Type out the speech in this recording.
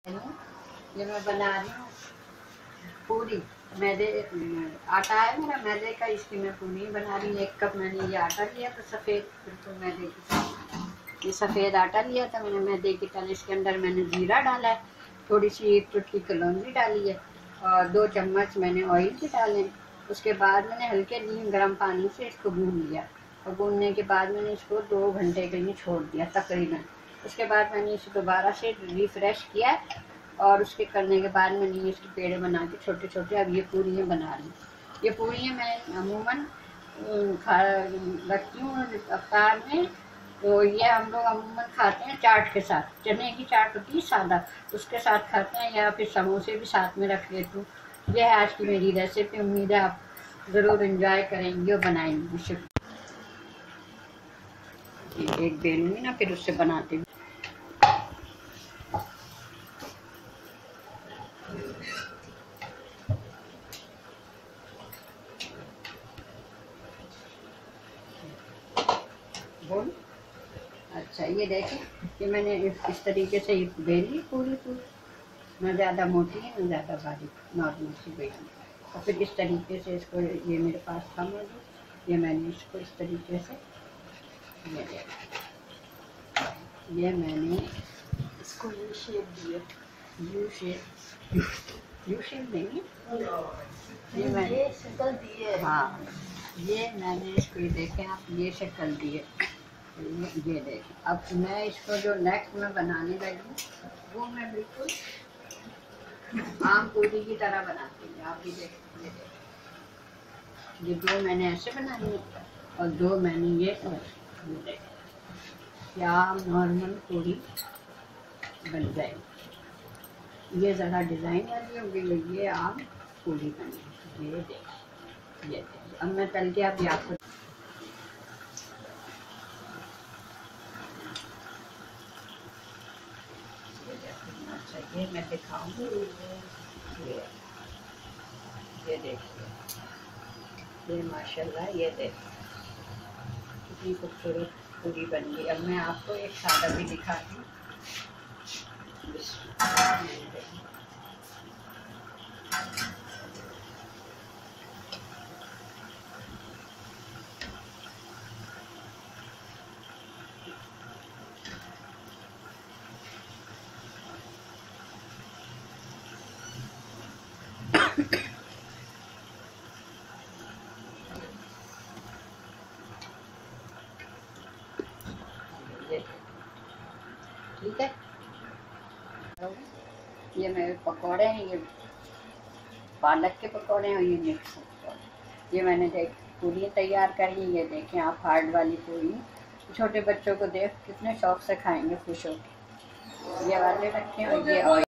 ये मैं बना रही हूँ पूरी मैदे आटा है मेरा मैदे का, इसकी मैं पूरी बना रही हूँ। 1 कप मैंने ये आटा लिया था सफ़ेद, बिल्कुल मैदे की। ये सफ़ेद आटा लिया था मैंने मैदे की तरह। इसके अंदर मैंने जीरा डाला है, थोड़ी सी 1 चुटकी कलौंजी डाली है और 2 चम्मच मैंने ऑयल के डाले। उसके बाद मैंने हल्के नीम गर्म पानी से इसको भून लिया और भूनने के बाद मैंने इसको 2 घंटे के लिए छोड़ दिया तकरीबन। उसके बाद मैंने इसे दोबारा से रिफ्रेश किया और उसके करने के बाद मैंने इसके पेड़े बना के छोटे छोटे अब ये पूरियाँ बना रही हूँ। ये पूरियाँ मैं अमूमन रखती हूँ अफ्तार में। तो ये हम लोग अमूमन खाते हैं चाट के साथ, चने की चाट होती है सादा, उसके साथ खाते हैं, या फिर समोसे भी साथ में रख लेती हूँ। यह है आज की मेरी रेसिपी। उम्मीद है आप ज़रूर एंजॉय करेंगे और बनाएंगे। एक बेलूंगी ना, फिर उससे बनाते हैं। बोल अच्छा, ये देखें कि मैंने इस तरीके से बेली पूरी ना ज़्यादा मोटी है ना ज़्यादा बारीक, नॉर्मल सी बेली। और फिर इस तरीके से इसको, ये मेरे पास था मौजूद, ये मैंने इसको इस तरीके से ये मैंने इसको यू शेप दिया, यू शेप देंगे ये मैंने शक्ल दी है। हाँ, ये मैंने इसको, ये देखें आप, ये शक्ल दी है। ये देखें। अब मैं इसको जो नेक्स्ट में बनाने लगी वो मैं बिल्कुल आम पूरी की तरह बनाती हूँ। आप भी देखें, ये 2 मैंने ऐसे बनानी है और 2 मैंने ये देखें, क्या आम नॉर्मल पूरी बन जाएगी। ये ज़रा डिज़ाइन वाली होगी, ये आम पूरी बनी। ये देखें, ये देखें। अब मैं तल के आप आपको ये मैं दिखाऊंगी। ये देखिए, ये माशाल्लाह, ये देखिए कितनी खूबसूरत पूरी बन गई। अब मैं आपको एक सादा भी दिखाती हूँ। ठीक है, ये मेरे पकौड़े हैं, ये पालक के पकौड़े हैं और ये मिक्स पकौड़े। ये मैंने पूरी तैयार करी। ये देखें आप, हार्ड वाली पूरी, छोटे बच्चों को देख कितने शौक से खाएंगे खुश होकर। ये वाले रखें और ये ऑयल